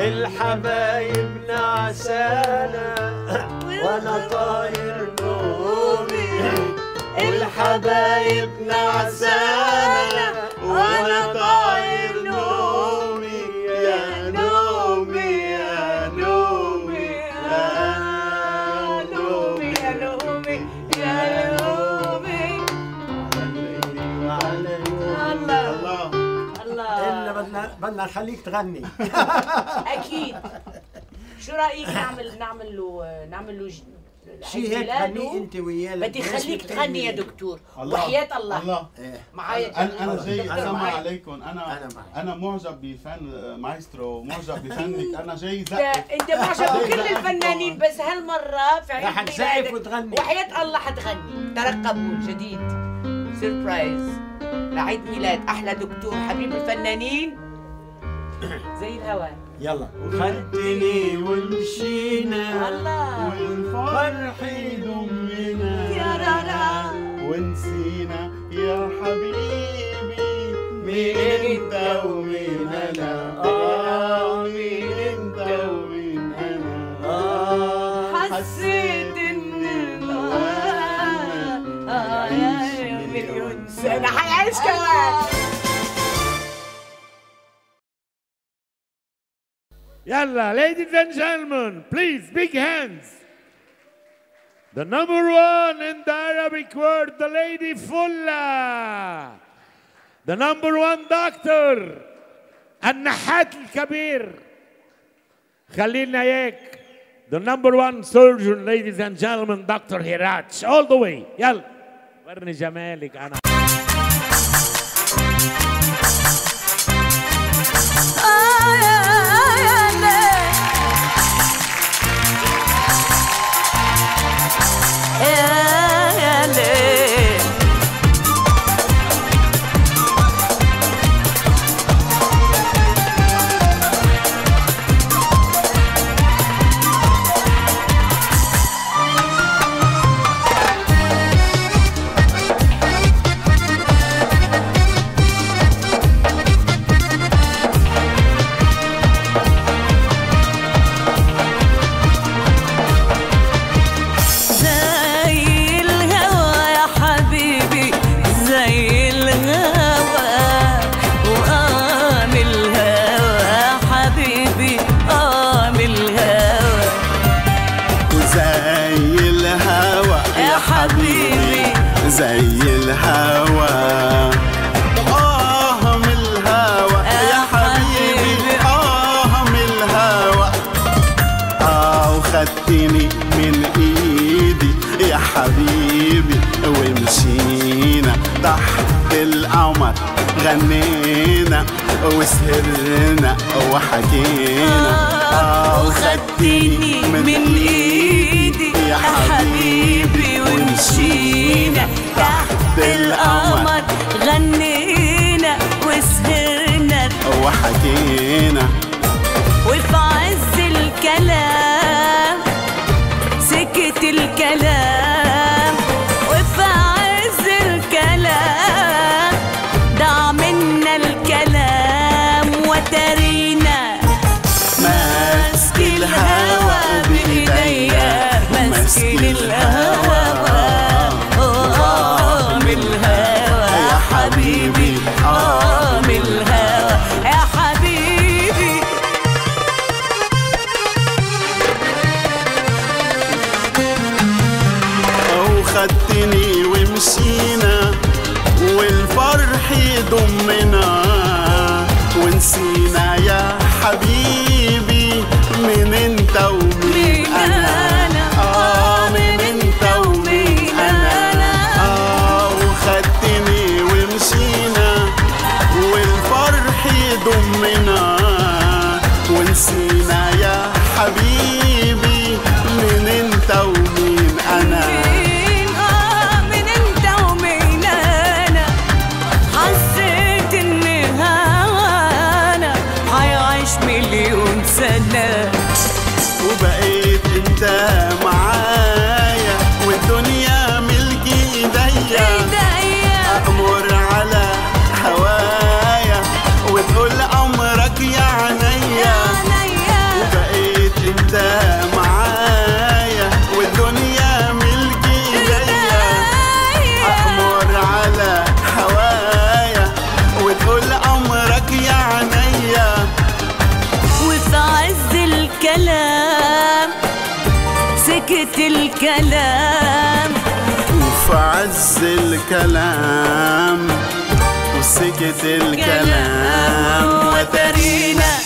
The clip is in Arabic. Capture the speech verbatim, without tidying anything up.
الحبايب نعسانة وانا طاير نومي، الحبايب نعسانة وانا طاير نومي، يا نومي يا نومي يا نومي يا نومي يا نومي. الله الله الله. إلا بدنا بدنا نخليك تغني. اكيد. شو رايك نعمل نعمل له نعمل له شيء هيك غني انت وياه. بدي خليك تغني يا دكتور وحياة الله. الله معايا. انا انا جاي اسمع معايا. عليكم. انا انا, أنا معجب بفن مايسترو، معجب بفنك. انا جاي زقف. انت معجب بكل الفنانين بس هالمره في عيد رح تزقف وتغني وحياة الله حتغني. ترقبوا جديد سربرايز لعيد ميلاد احلى دكتور حبيب الفنانين زي الهواء. يلا. وخدتني ومشينا الله والفرح يضمنا يا رارا ونسينا يا حبيبي مين انت ومين انا، آه مين انت ومين انا. آه حسيت ان اه يا مليون سنة حيعيش كمان. Yalla, ladies and gentlemen, please, big hands. The number one in the Arabic word, the lady Fulla. The number one doctor, النحات الكبير خليل نايك. The number one surgeon, ladies and gentlemen, Doctor Hirach. All the way. يلا ورني جمالك أنا. زي الهوى آه من الهوى يا حبيبي آه من الهوى آه وخدتني من إيدي يا حبيبي ومشينا تحت القمر غنينا وسهرنا وحكينا آه وخدتني من إيدي يا حبيبي ومشينا تحت القمر غنينا وسهرنا وحكينا وفي عز الكلام سكت الكلام وفي عز الكلام ضاع منا الكلام وترينا ماسك الهوى بإيديا ماسك الهوى آه من الهوى يا حبيبي آه من الهوى يا حبيبي وخدتني ومشينا والفرح يضمنا ونسينا يا حبيبي من انت ومين انا اه من انت ومين انا اه وخدتني ومشينا والفرح يضمنا ونسينا يا حبيبي من انت ومين انا اه من انت ومين انا حسيت ان هوانا هيعيش مليون سنة وبقيت انت معايا والدنيا ملكي ايديا ايديا امر على هوايا وتقول امرك يا عينيا وسكت الكلام وفي عز الكلام وسكت الكلام وترينا